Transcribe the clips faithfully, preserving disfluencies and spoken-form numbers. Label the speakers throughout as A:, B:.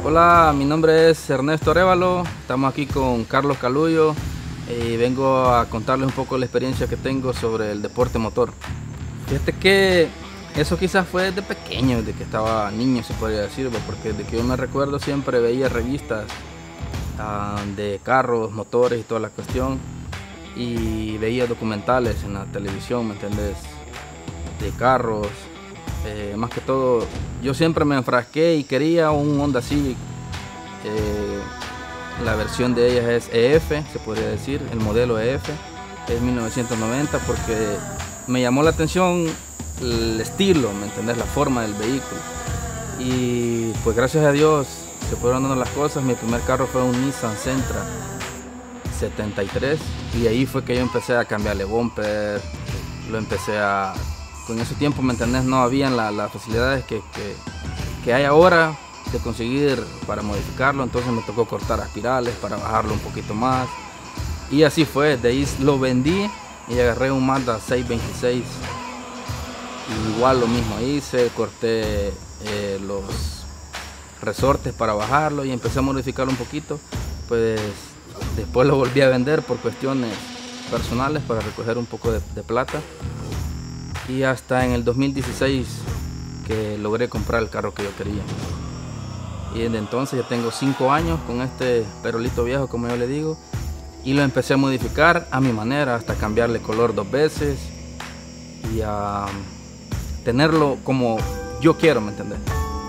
A: Hola, mi nombre es Ernesto Arévalo, estamos aquí con Carlos Calullo y vengo a contarles un poco la experiencia que tengo sobre el deporte motor. Fíjate que eso quizás fue desde pequeño, desde que estaba niño se podría decir, porque desde que yo me recuerdo siempre veía revistas uh, de carros, motores y toda la cuestión, y veía documentales en la televisión, ¿me entendés? De carros. Eh, más que todo, yo siempre me enfrasqué y quería un Honda Civic. Eh, la versión de ellas es E F, se podría decir, el modelo E F, es mil novecientos noventa, porque me llamó la atención el estilo, ¿me entendés? La forma del vehículo. Y pues gracias a Dios se fueron dando las cosas. Mi primer carro fue un Nissan Sentra setenta y tres y ahí fue que yo empecé a cambiarle bumper, lo empecé a... En ese tiempo, ¿me entendés? No habían las la facilidades que, que, que hay ahora de conseguir para modificarlo, entonces me tocó cortar espirales para bajarlo un poquito más. Y así fue, de ahí lo vendí y agarré un Mazda seiscientos veintiséis. Y igual lo mismo hice, corté eh, los resortes para bajarlo y empecé a modificarlo un poquito. Pues después lo volví a vender por cuestiones personales para recoger un poco de, de plata. Y hasta en el dos mil dieciséis que logré comprar el carro que yo quería. Y desde entonces ya tengo cinco años con este perolito viejo, como yo le digo. Y lo empecé a modificar a mi manera, hasta cambiarle color dos veces. Y a tenerlo como yo quiero, ¿me entendés?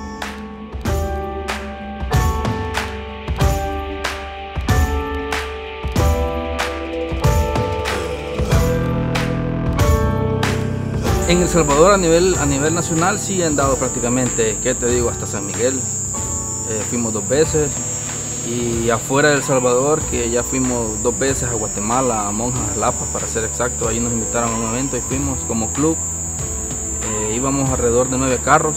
A: En El Salvador a nivel, a nivel nacional sí he andado prácticamente, ¿qué te digo? Hasta San Miguel, eh, fuimos dos veces. Y afuera de El Salvador, que ya fuimos dos veces a Guatemala, a Monjas, Lapas para ser exacto, ahí nos invitaron a un evento y fuimos como club. Eh, íbamos alrededor de nueve carros.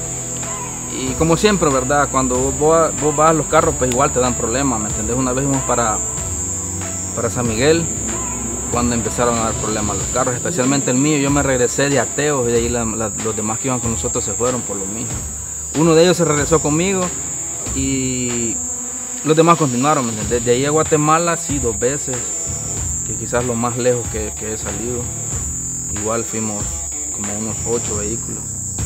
A: Y como siempre, ¿verdad? Cuando vos, vos vas a los carros, pues igual te dan problemas, ¿me entendés? Una vez fuimos para, para San Miguel, cuando empezaron a dar problemas los carros, especialmente el mío. Yo me regresé de Ateos y de ahí la, la, los demás que iban con nosotros se fueron por lo mismo. Uno de ellos se regresó conmigo y los demás continuaron. Desde ahí a Guatemala sí, dos veces, que quizás lo más lejos que, que he salido. Igual fuimos como unos ocho vehículos.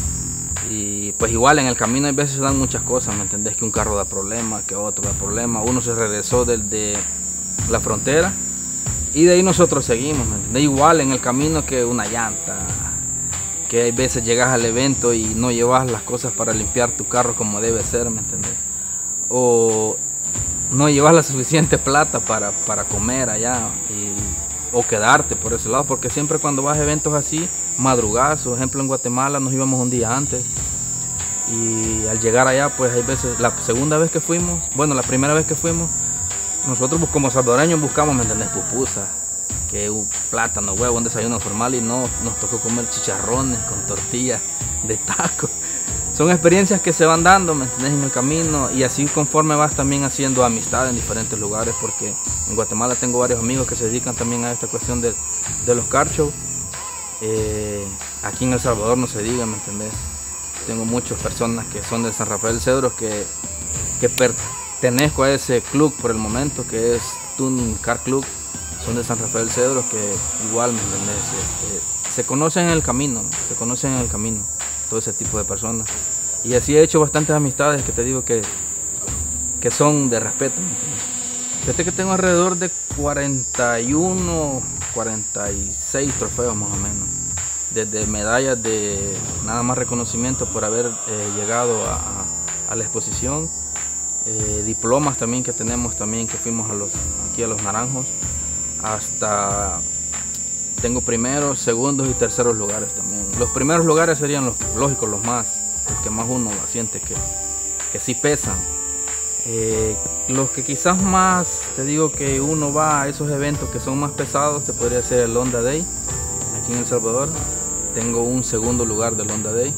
A: Y pues igual en el camino hay veces se dan muchas cosas, ¿me entendés? Que un carro da problema, que otro da problema. Uno se regresó desde la frontera y de ahí nosotros seguimos, ¿me entiendes? Igual en el camino que una llanta, que hay veces llegas al evento y no llevas las cosas para limpiar tu carro como debe ser, ¿me entiendes? O no llevas la suficiente plata para, para comer allá y, o quedarte por ese lado, porque siempre cuando vas a eventos así, madrugás, por ejemplo en Guatemala nos íbamos un día antes y al llegar allá pues hay veces, la segunda vez que fuimos, bueno la primera vez que fuimos, nosotros como salvadoreños buscamos, ¿me entendés? Pupusas, que un plátano, huevo, un desayuno formal y no, nos tocó comer chicharrones con tortillas de taco. Son experiencias que se van dando, ¿me entendés? En el camino y así conforme vas también haciendo amistad en diferentes lugares, porque en Guatemala tengo varios amigos que se dedican también a esta cuestión de, de los car shows. Eh, aquí en El Salvador no se diga, ¿me entendés? Tengo muchas personas que son de San Rafael Cedros que, que pertenezco a ese club por el momento, que es Tuning Car Club. Son de San Rafael Cedros que igual, ¿me entendés? Este, se conocen en el camino, se conocen en el camino, todo ese tipo de personas. Y así he hecho bastantes amistades que te digo que, que son de respeto, ¿me entiendes? Fíjate que tengo alrededor de cuarenta y uno, cuarenta y seis trofeos más o menos. Desde medallas de nada más reconocimiento por haber eh, llegado a, a, a la exposición. Eh, diplomas también que tenemos también que fuimos a los, aquí a Los Naranjos. Hasta tengo primeros, segundos y terceros lugares también. Los primeros lugares serían los lógicos, los más, los que más uno siente que, que sí pesan. Eh, los que quizás más, te digo que uno va a esos eventos que son más pesados, te podría ser el Honda Day, aquí en El Salvador. Tengo un segundo lugar del Honda Day.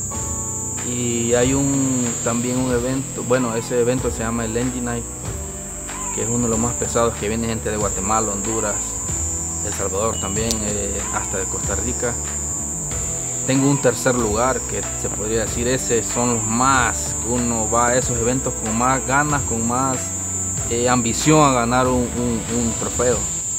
A: Y hay un también un evento, bueno, ese evento se llama el Engine Night, que es uno de los más pesados, que viene gente de Guatemala, Honduras, El Salvador también, eh, hasta de Costa Rica. tengo un tercer lugar que se podría decir, ese son los más, uno va a esos eventos con más ganas, con más eh, ambición a ganar un, un, un trofeo.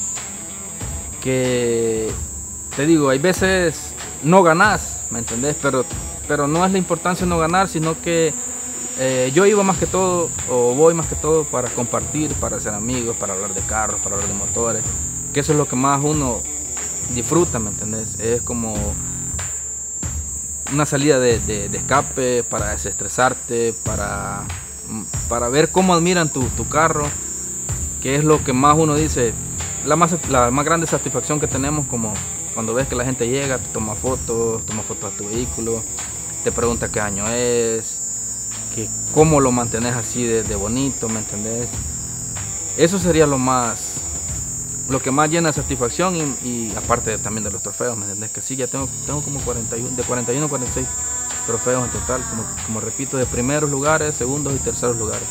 A: Que te digo, hay veces no ganás, ¿me entendés? Pero, pero no es la importancia no ganar, sino que eh, yo iba más que todo, o voy más que todo para compartir, para ser amigos, para hablar de carros, para hablar de motores, que eso es lo que más uno disfruta, ¿me entendés? Es como una salida de, de, de escape, para desestresarte, para, para ver cómo admiran tu, tu carro, que es lo que más uno dice, la más, la más grande satisfacción que tenemos, como cuando ves que la gente llega, te toma fotos, toma fotos a tu vehículo, te pregunta qué año es, que cómo lo mantenés así de, de bonito, ¿me entendés? Eso sería lo más, lo que más llena de satisfacción, y, y aparte también de los trofeos, ¿me entendés? Que sí, ya tengo, tengo como cuarenta y uno, de cuarenta y uno a cuarenta y seis trofeos en total, como, como repito, de primeros lugares, segundos y terceros lugares.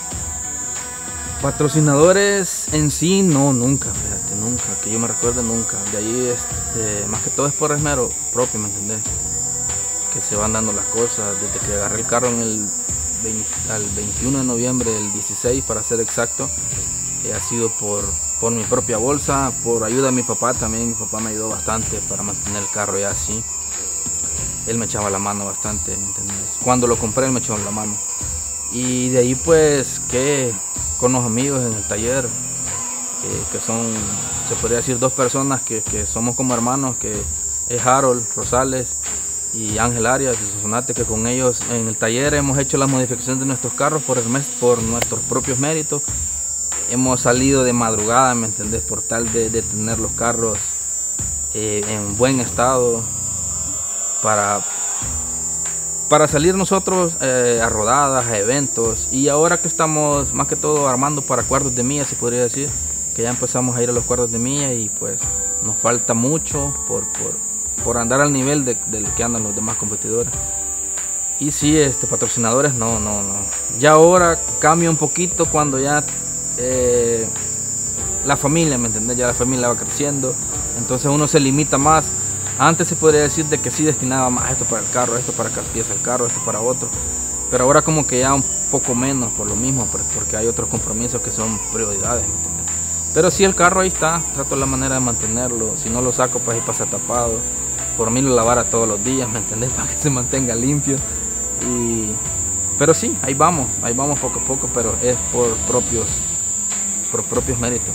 A: Patrocinadores en sí, no, nunca, fíjate, nunca, que yo me recuerde nunca. De ahí, este, más que todo es por esmero propio, ¿me entendés? Que se van dando las cosas. Desde que agarré el carro en el veinte, al veintiuno de noviembre del dieciséis, para ser exacto, eh, ha sido por, por mi propia bolsa, por ayuda de mi papá también. Mi papá me ayudó bastante para mantener el carro ya así. Él me echaba la mano bastante, ¿me entendés? Cuando lo compré, él me echó la mano. Y de ahí, pues, que con los amigos en el taller, eh, que son, se podría decir, dos personas que, que somos como hermanos, que es Harold Rosales y Ángel Arias de Sonsonate, que con ellos en el taller hemos hecho las modificaciones de nuestros carros por, el mes, por nuestros propios méritos. Hemos salido de madrugada, ¿me entendés? Por tal de, de tener los carros eh, en buen estado, para... para salir nosotros eh, a rodadas, a eventos. Y ahora que estamos más que todo armando para cuartos de milla, se podría decir, que ya empezamos a ir a los cuartos de milla, y pues nos falta mucho por, por, por andar al nivel de, de lo que andan los demás competidores. Y sí, este, patrocinadores no, no, no. Ya ahora cambia un poquito cuando ya eh, la familia, ¿me entendés? Ya la familia va creciendo, entonces uno se limita más. Antes se podría decir de que sí destinaba más esto para el carro, esto para cada pieza del carro, esto para otro. Pero ahora como que ya un poco menos por lo mismo, porque hay otros compromisos que son prioridades, ¿me entiendes? Pero sí, el carro ahí está, trato la manera de mantenerlo. Si no lo saco, pues ahí pasa tapado. Por mí lo lavara todos los días, ¿me entendés? Para que se mantenga limpio. Y... pero sí, ahí vamos, ahí vamos poco a poco, pero es por propios, por propios méritos.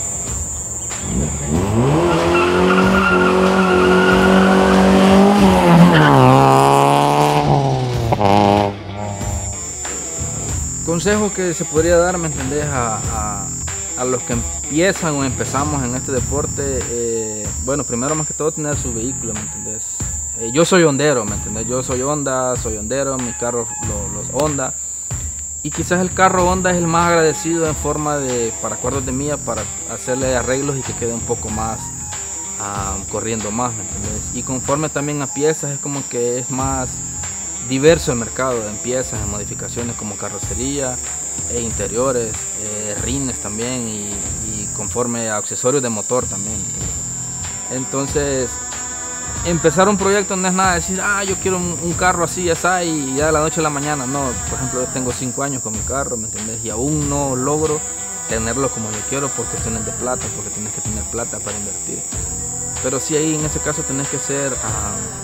A: Consejos que se podría dar, ¿me entendés? A, a, a los que empiezan o empezamos en este deporte. Eh, bueno, primero más que todo tener su vehículo, ¿me entendés? Eh, yo soy hondero, ¿me entendés? Yo soy Honda, soy hondero, mis carros los, los Honda. Y quizás el carro Honda es el más agradecido en forma de, para cuartos de milla, para hacerle arreglos y que quede un poco más um, corriendo más, ¿me entendés? Y conforme también a piezas, es como que es más diverso el mercado en piezas, en modificaciones como carrocería e interiores, eh, rines también, y, y conforme a accesorios de motor también. Entonces, empezar un proyecto no es nada de decir, ah, yo quiero un, un carro así, así, y ya de la noche a la mañana. No, por ejemplo, yo tengo cinco años con mi carro, ¿me entendés? Y aún no logro tenerlo como yo quiero por cuestiones de plata, porque tienes que tener plata para invertir. Pero sí, ahí en ese caso tenés que ser... Uh,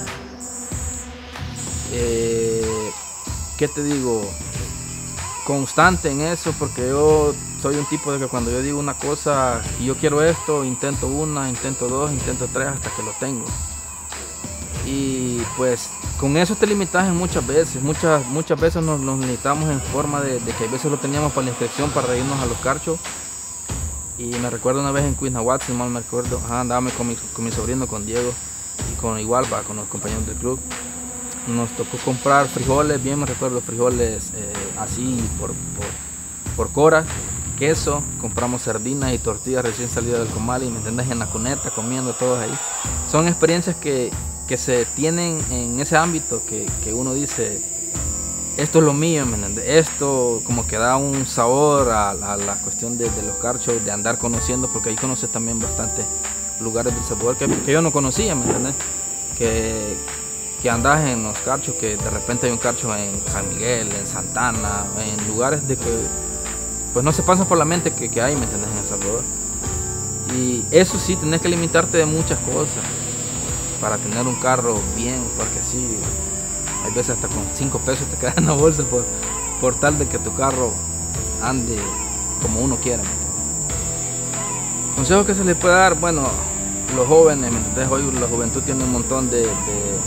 A: Eh, ¿qué te digo? Constante en eso, porque yo soy un tipo de que cuando yo digo una cosa y yo quiero esto, intento una, intento dos, intento tres hasta que lo tengo. Y pues con eso te limitas en muchas veces, muchas, muchas veces nos, nos limitamos en forma de, de que a veces lo teníamos para la inscripción, para irnos a los carchos. Y me recuerdo una vez en Cuisnahuat, si mal me recuerdo, ajá, andaba con mi, con mi sobrino, con Diego, y con igual, va, con los compañeros del club. Nos tocó comprar frijoles, bien me recuerdo, frijoles eh, así por, por, por cora, queso, compramos sardinas y tortillas recién salidas del comal, y me entendés, en la cuneta, comiendo todos ahí. Son experiencias que, que se tienen en ese ámbito, que, que uno dice, esto es lo mío, ¿me entendés? Esto como que da un sabor a, a la cuestión de, de los carchos, de andar conociendo, porque ahí conoces también bastante lugares del sabor que, que yo no conocía, ¿me entendés? Que, que que andas en los carchos, que de repente hay un carcho en San Miguel, en Santana, en lugares de que pues no se pasa por la mente que, que hay, ¿me entendés? En El Salvador. Y eso sí, tenés que limitarte de muchas cosas para tener un carro bien, porque así hay veces hasta con cinco pesos te quedas en la bolsa por, por tal de que tu carro ande como uno quiera. Consejos que se les puede dar, bueno, los jóvenes, ¿me entendés? Hoy la juventud tiene un montón de, de,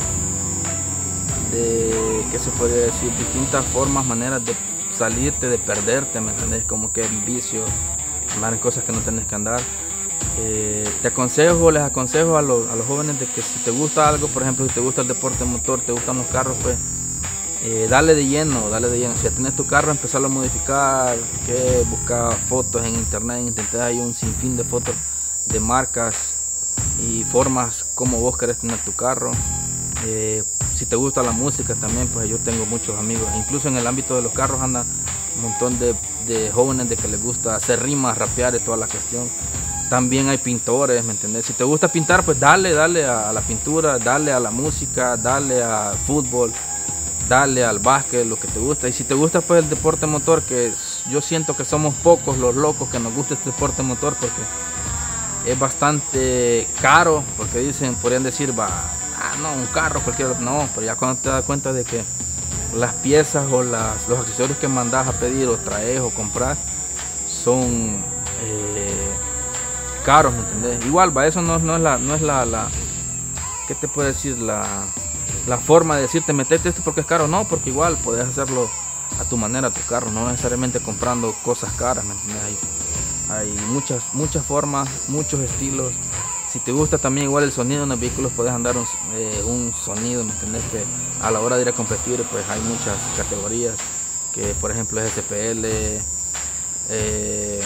A: de ¿qué se podría decir? Distintas formas, maneras de salirte, de perderte, ¿me entendés? Como que el vicio, andar en cosas que no tenés que andar. Eh, te aconsejo, les aconsejo a los, a los jóvenes de que si te gusta algo, por ejemplo, si te gusta el deporte motor, te gustan los carros, pues eh, dale de lleno, dale de lleno. Si ya tienes tu carro, empezarlo a modificar, que buscar fotos en internet, intentar hay un sinfín de fotos de marcas y formas como vos querés tener tu carro. Eh, si te gusta la música también, pues yo tengo muchos amigos, incluso en el ámbito de los carros anda un montón de, de jóvenes de que les gusta hacer rimas, rapear y toda la cuestión. También hay pintores, ¿me entendés? Si te gusta pintar, pues dale, dale a la pintura, dale a la música, dale al fútbol, dale al básquet, lo que te gusta. Y si te gusta pues el deporte motor, que yo siento que somos pocos los locos que nos gusta este deporte motor, porque es bastante caro, porque dicen, podrían decir, va, ah, no, un carro, cualquier otro, no, pero ya cuando te das cuenta de que las piezas o las, los accesorios que mandas a pedir o traes o comprar son eh, caros, ¿me entendés? Igual, va, eso no, no es la, no es la, la, ¿qué te puedo decir? La, la forma de decirte, metete esto porque es caro, no, porque igual podés hacerlo a tu manera, tu carro, no necesariamente comprando cosas caras, ¿me entiendes? Hay, hay muchas, muchas formas, muchos estilos. Si te gusta también igual el sonido en los vehículos, puedes andar un, eh, un sonido, ¿me entiendes? Que a la hora de ir a competir, pues hay muchas categorías, que por ejemplo es S P L, eh,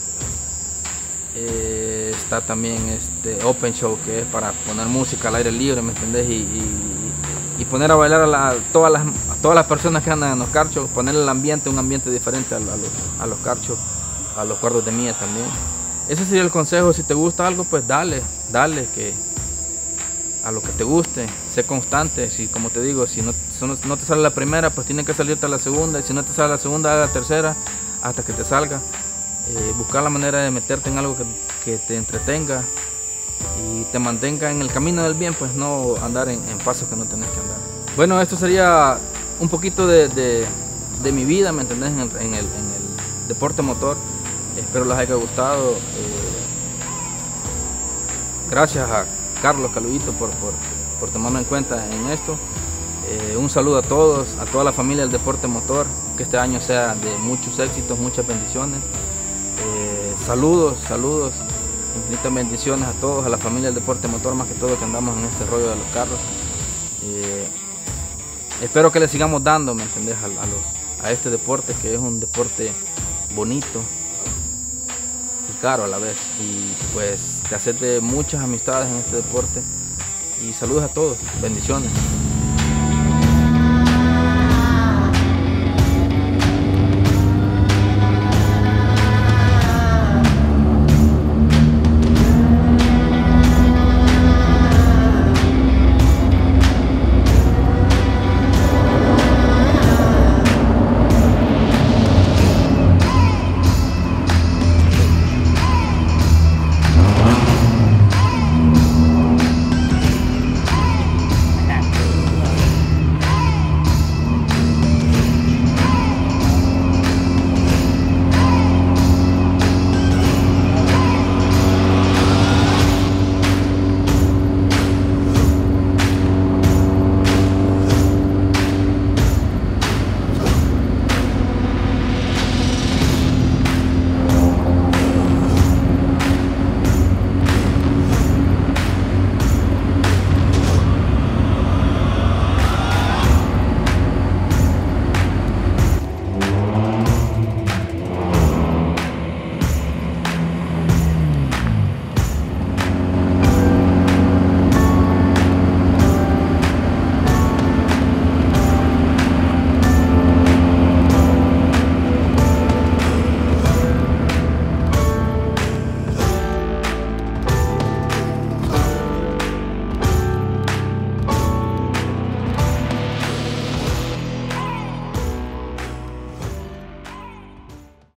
A: eh, está también este Open Show, que es para poner música al aire libre, ¿me entendés? Y, y, y poner a bailar a, la, a, todas las, a todas las personas que andan en los carchos, poner el ambiente, un ambiente diferente a, a, los, a los carchos, a los cuartos de milla también. Ese sería el consejo. Si te gusta algo, pues dale, dale que a lo que te guste, sé constante. Si, como te digo, si no, si no te sale la primera, pues tiene que salirte a la segunda, y si no te sale la segunda, a la tercera, hasta que te salga. Eh, buscar la manera de meterte en algo que, que te entretenga y te mantenga en el camino del bien, pues no andar en, en pasos que no tenés que andar. Bueno, esto sería un poquito de, de, de mi vida, ¿me entendés? En el, en el, en el deporte motor. Espero les haya gustado. Eh, gracias a Carlos Caludito por, por, por tomarme en cuenta en esto. Eh, un saludo a todos, a toda la familia del deporte motor. Que este año sea de muchos éxitos, muchas bendiciones. Eh, saludos, saludos, infinitas bendiciones a todos, a la familia del deporte motor, más que todo que andamos en este rollo de los carros. Eh, espero que le sigamos dando, ¿me entendés? A, a, los, a este deporte, que es un deporte bonito y caro a la vez, y pues te haces de muchas amistades en este deporte. Y saludos a todos, bendiciones.